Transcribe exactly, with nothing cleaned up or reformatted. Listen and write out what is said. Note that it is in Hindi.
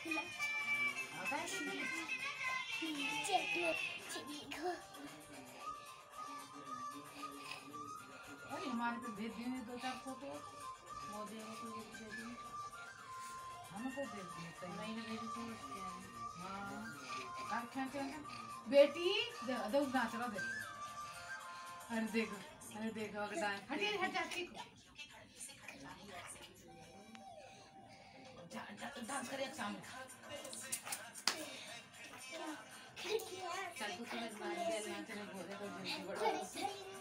आता है अरे हमारे को भेज दिए दो चार फोटो मोदी को कोई दे दी हमको भेज दिए तो मैंने भेजी थी हाँ आप खेलते हैं बेटी दे दे उस नाच रहा दे अरे देखो अरे देखो अगर डांस हटिए हट जाती डांस करिए सामने चल तू तो मैं मार दिया यहाँ से बोले तो बड़ा